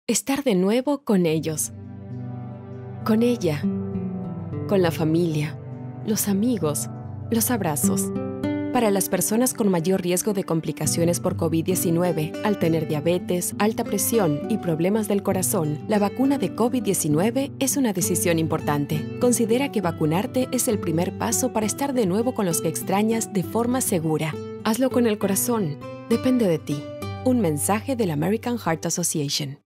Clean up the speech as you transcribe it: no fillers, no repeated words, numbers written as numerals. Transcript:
estar de nuevo con ellos, con ella, con la familia, los amigos, los abrazos. Para las personas con mayor riesgo de complicaciones por COVID-19, al tener diabetes, alta presión y problemas del corazón, la vacuna de COVID-19 es una decisión importante. Considera que vacunarte es el primer paso para estar de nuevo con los que extrañas de forma segura. Hazlo con el corazón. Depende de ti. Un mensaje de la American Heart Association.